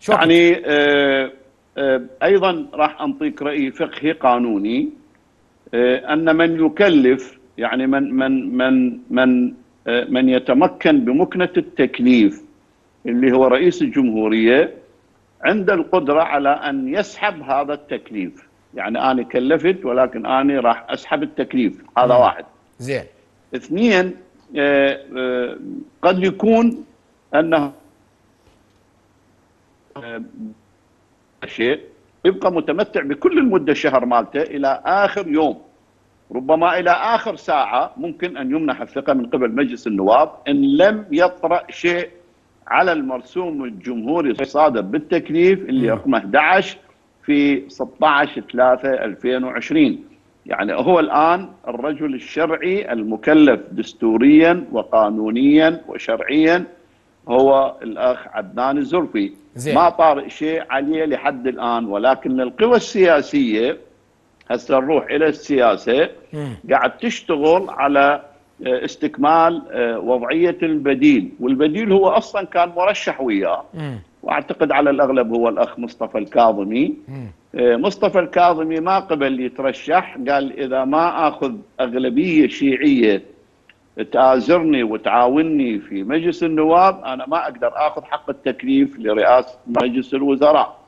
يعني ايضا راح انطيك راي فقهي قانوني، ان من يكلف، يعني من يتمكن بمكنه التكليف اللي هو رئيس الجمهوريه، عنده القدره على ان يسحب هذا التكليف. يعني انا كلفت ولكن انا راح اسحب التكليف، هذا واحد. زين. اثنين، قد يكون انه شيء يبقى متمتع بكل المده الشهر مالته الى اخر يوم، ربما الى اخر ساعه ممكن ان يمنح الثقه من قبل مجلس النواب ان لم يطرا شيء على المرسوم الجمهوري الصادر بالتكليف اللي رقمه 11 في 16/3/2020. يعني هو الان الرجل الشرعي المكلف دستوريا وقانونيا وشرعيا هو الاخ عدنان الزرفي. زين. ما طارئ شيء عليه لحد الان، ولكن القوى السياسيه هسه نروح الى السياسه قاعد تشتغل على استكمال وضعيه البديل، والبديل هو اصلا كان مرشح وياه، واعتقد على الاغلب هو الاخ مصطفى الكاظمي. مصطفى الكاظمي ما قبل يترشح، قال اذا ما اخذ اغلبيه شيعيه تآزرني وتعاونني في مجلس النواب انا ما اقدر اخذ حق التكليف لرئاسه مجلس الوزراء.